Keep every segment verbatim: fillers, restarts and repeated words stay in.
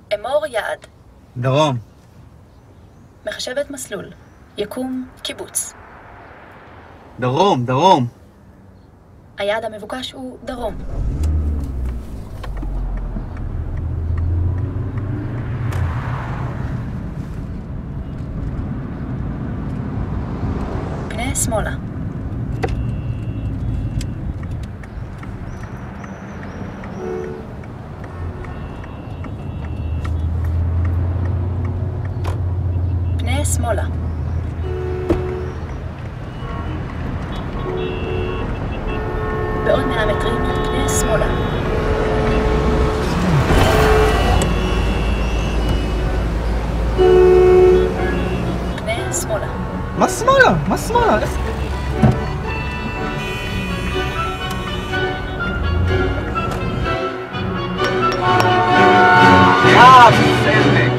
אמור יעד. דרום. מחשבת מסלול. יקום קיבוץ. דרום, דרום. היעד המבוקש הוא דרום. פנה שמאלה. פנה שמאלה. בעוד מאה מטרים פנה שמאלה. פנה שמאלה. מה שמאלה? מה שמאלה? איך... יא, בסדק.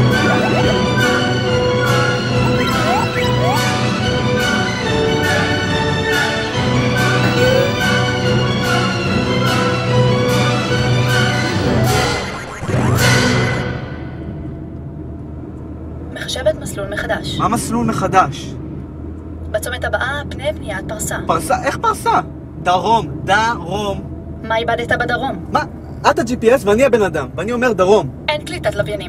מחשבת מסלול מחדש. מה מסלול מחדש? בצומת הבאה פנה פניית פרסה. פרסה? איך פרסה? דרום, דרום. מה איבדת בדרום? מה? את ה-ג'י פי אס ואני הבן אדם, ואני אומר דרום. אין קליטת לוויינים.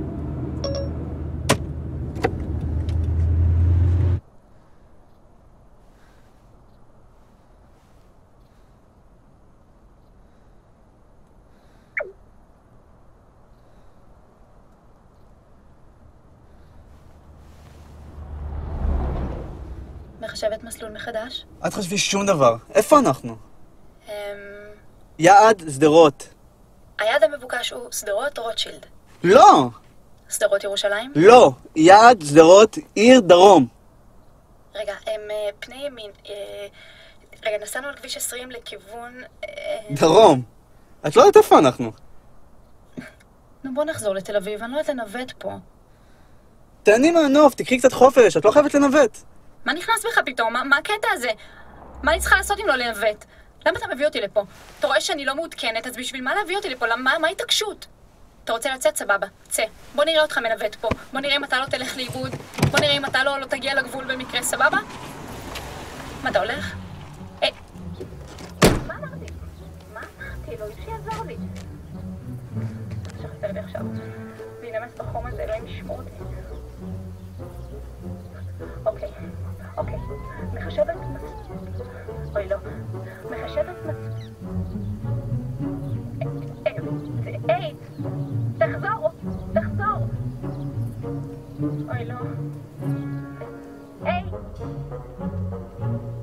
מחשבת מסלול מחדש. אל תחשבי שום דבר. איפה אנחנו? אמ... יעד שדרות. היעד המבוקש הוא שדרות רוטשילד. לא! שדרות ירושלים? לא! יעד שדרות עיר דרום. רגע, הם אה, פני ימין... אה, רגע, נסענו על כביש עשרים לכיוון... אה, דרום. את לא יודעת איפה אנחנו. נו, בוא נחזור לתל אביב, אני לא יודעת לנווט פה. תעני מהנוף, תקחי קצת חופש, את לא חייבת לנווט. מה נכנס בך פתאום? מה, מה הקטע הזה? מה אני צריכה לעשות אם לא לנווט? למה אתה מביא אותי לפה? אתה רואה שאני לא מעודכנת, אז בשביל מה להביא אותי לפה? למה, מה ההתעקשות? אתה רוצה לצאת? סבבה, צא. בוא נראה אותך מנווט פה. בוא נראה אם אתה לא תלך לאיבוד. בוא נראה אם אתה לא, לא תגיע לגבול במקרה, סבבה? מה, אתה הולך? אה... מה אמרתי? מה אמרתי? לא, שיעזור לי. שחסר לי עכשיו. להינמס בחום הזה, אלוהים ישמור אותי. אוקיי, אוקיי. מחשבת מצ... אוי, לא. מחשבת מצ... היי! תחזור! תחזור! אוי, לא. היי!